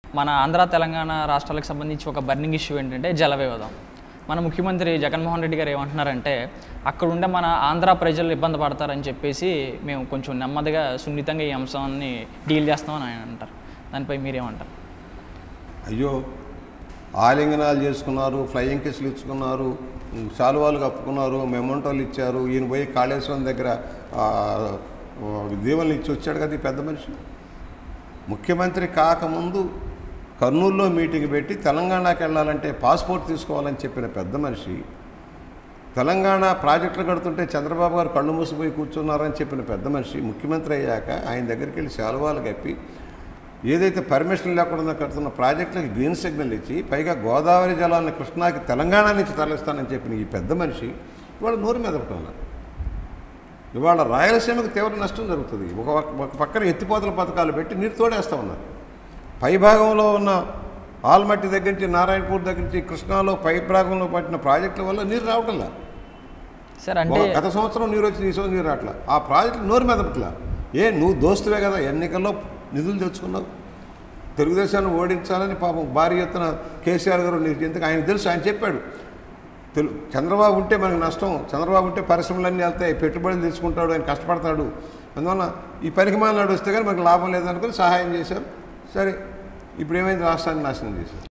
మన ఆంధ్ర తెలంగాణ రాష్ట్రాలకు సంబంధించి ఒక బర్నింగ్ ఇష్యూ ఏంటంటే జల వివాదం. మన ముఖ్యమంత్రి జగన్మోహన్ రెడ్డి గారు ఏమంటున్నారంటే అక్కడ ఉండే మన ఆంధ్ర ప్రజలు ఇబ్బంది పడతారని చెప్పేసి మేము కొంచెం నెమ్మదిగా సున్నితంగా ఈ అంశాన్ని డీల్ చేస్తామని ఆయన అంటారు. దానిపై మీరేమంటారు? అయ్యో, ఆలింగనాలు చేసుకున్నారు, ఫ్లయింగ్ కిస్లు ఇచ్చుకున్నారు, శాలువాలు కప్పుకున్నారు, మెమంటోలు ఇచ్చారు. ఈయన పోయి కాళేశ్వరం దగ్గర దీవెనలు ఇచ్చి వచ్చాడు కదా ఈ పెద్ద మనిషి. ముఖ్యమంత్రి కాకముందు కర్నూలులో మీటింగ్ పెట్టి తెలంగాణకి వెళ్ళాలంటే పాస్పోర్ట్ తీసుకోవాలని చెప్పిన పెద్ద మనిషి, తెలంగాణ ప్రాజెక్టులు కడుతుంటే చంద్రబాబు గారు కళ్ళు మూసిపోయి కూర్చున్నారని చెప్పిన పెద్ద మనిషి ముఖ్యమంత్రి అయ్యాక ఆయన దగ్గరికి వెళ్ళి శాలువాలు కప్పి ఏదైతే పర్మిషన్ లేకుండా కడుతున్న ప్రాజెక్టులకు గ్రీన్ సిగ్నల్ ఇచ్చి పైగా గోదావరి జలాలను కృష్ణాకి తెలంగాణ నుంచి తరలిస్తానని చెప్పిన ఈ పెద్ద మనిషి ఇవాళ నోరు మెదపటంలా. ఇవాళ రాయలసీమకు తీవ్ర నష్టం జరుగుతుంది. ఒక పక్కన ఎత్తిపోతల పథకాలు పెట్టి నీరు తోడేస్తూ ఉన్నారు. పైభాగంలో ఉన్న ఆల్మట్టి దగ్గర నుంచి నారాయణపూర్ దగ్గర నుంచి కృష్ణాలో పై భాగంలో పట్టిన ప్రాజెక్టుల వల్ల నీరు రావట్లా. సార్ అంటే గత సంవత్సరం నీరు వచ్చి ఈ సంవత్సరం నీరు రావట్లా. ఆ ప్రాజెక్టులు నోరు మెదపట్లా. నువ్వు దోస్తువే కదా, ఎన్నికల్లో నిధులు తెచ్చుకున్నావు, తెలుగుదేశాన్ని ఓడించాలని పాపం భారీ ఎత్తున కేసీఆర్ గారు ఎందుకు ఆయన తెలుసు, ఆయన చెప్పాడు. చంద్రబాబు ఉంటే మనకు నష్టం, చంద్రబాబు ఉంటే పరిశ్రమలన్నీ వెళ్తాయి, పెట్టుబడులు తీసుకుంటాడు, ఆయన కష్టపడతాడు, అందువల్ల ఈ పరిమాణాలు వస్తే కానీ మనకు లాభం లేదనుకుని సహాయం చేశారు. సరే, ఇప్పుడు ఏమైంది, రాష్ట్రాన్ని నాశనం చేశారు.